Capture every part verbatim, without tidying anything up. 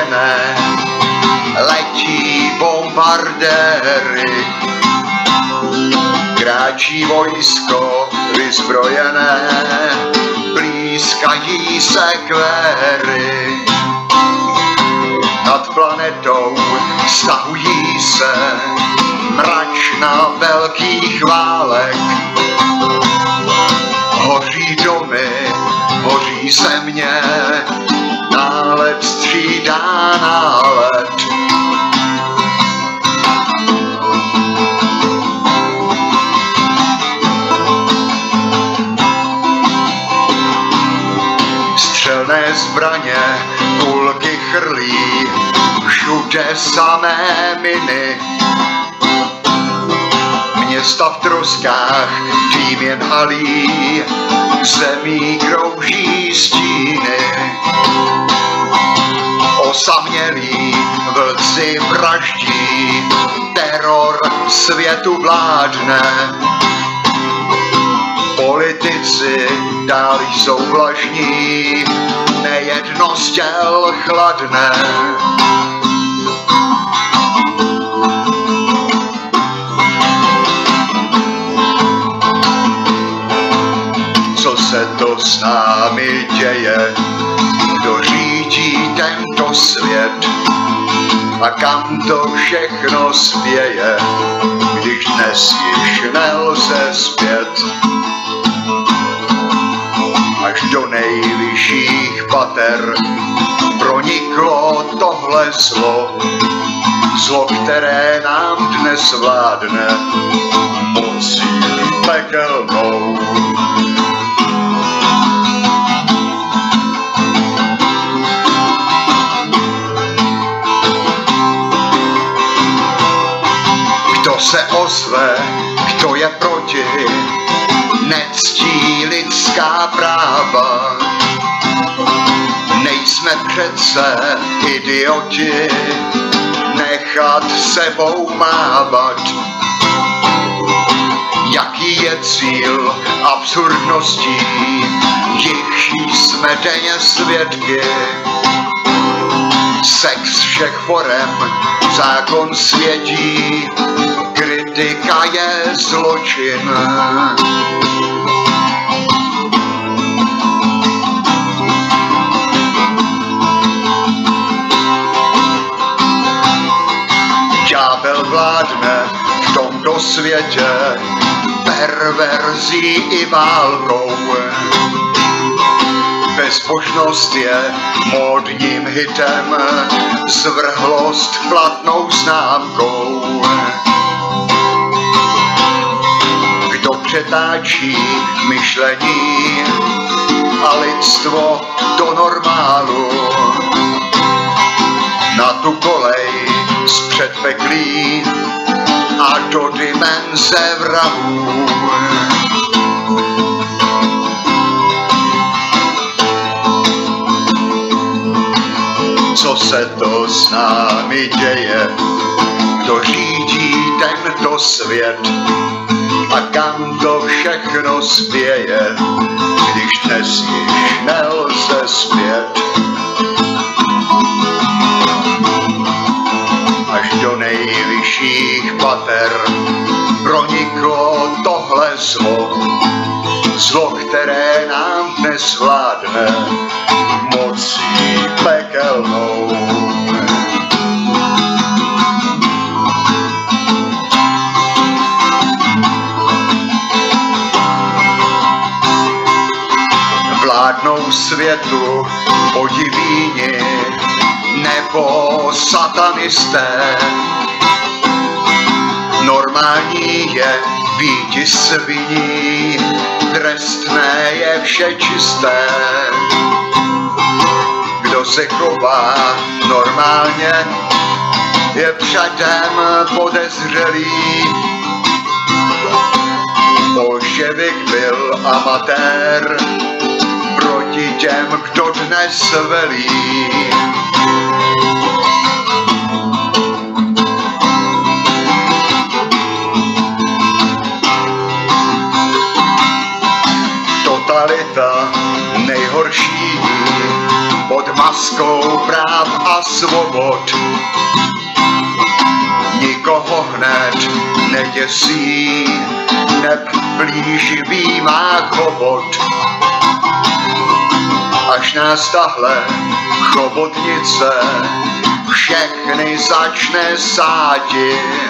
zbrojené, letí bombardéry, kráčí vojsko vyzbrojené, blízkají se kvéry. Nad planetou stahují se mračna velkých válek. Hoří domy, hoří země, nálet střídá nálet. Střelné zbraně, kulky chrlí, všude samé miny. Města v troskách, tým jen halí, zemí krouží stíny. Osamělí vlci vraždí, teror světu vládne. Politici dál jsou vlažní, nejedno z těl chladné. Co se to s námi děje? Kdo řídí tento svět? A kam to všechno spěje, když dnes již nelze zpět? Až do nejvyšších pater proniklo tohle zlo, zlo, které nám dnes vládne mocí pekelnou. Kdo se ozve, kdo je proti, nectí lidská práva. Nejsme přece idioti, nechat sebou mávat. Jaký je cíl absurdností, jichž jsme denně svědky. Sex všech forem zákon svědí, kritika je zločin. Ďábel vládne v tomto světě perverzí i válkou. Bezbožnost je módním hitem, zvrhlost platnou známkou. Kdo přetáčí myšlení a lidstvo do normálu, na tu kolej z předpeklí a do dimenze vrahů. Co se to s námi děje? Kdo řídí tento svět? A kam to všechno spěje, když dnes již nelze zpět? Až do nejvyšších pater proniklo tohle zlo, zlo, které nám dnes vládne mocí pekelnou. Vládnou světu podivíni nebo satanisté. Normální je býti sviní, trestné je vše čisté. Kdo se chová normálně, je předem podezřelý. Bolševik byl amatér proti těm, kdo dnes velí. Totalita nejhorší pod láskou práv a svobod. Nikoho hned neděsí, neb plíživý má chobot. Až nás tahle chobotnice všechny začne sátit,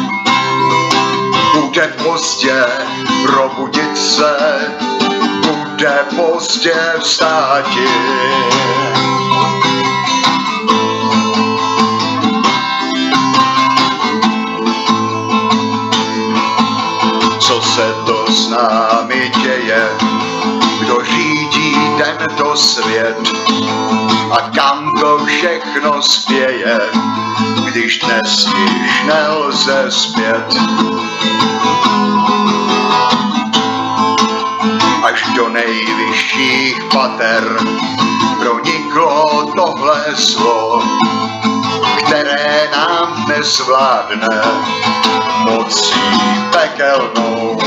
bude pozdě probudit se, bude pozdě vstáti. Co se to s námi děje, kdo řídí tento svět a kam to všechno spěje, když dnes již nelze zpět. Až do nejvyšších pater proniklo tohle zlo, které nám nezvládne mocí pekelnou.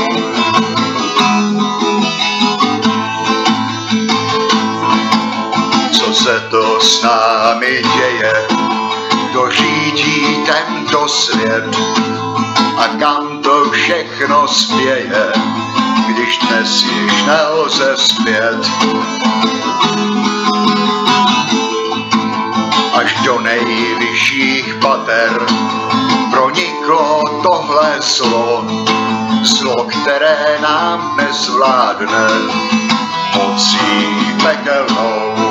Co se to s námi děje, kdo řídí tento svět a kam to všechno spěje, když dnes již nelze zpět. Až do nejvyšších pater proniklo tohle zlo, zlo, které nám nezvládne mocí pekelnou.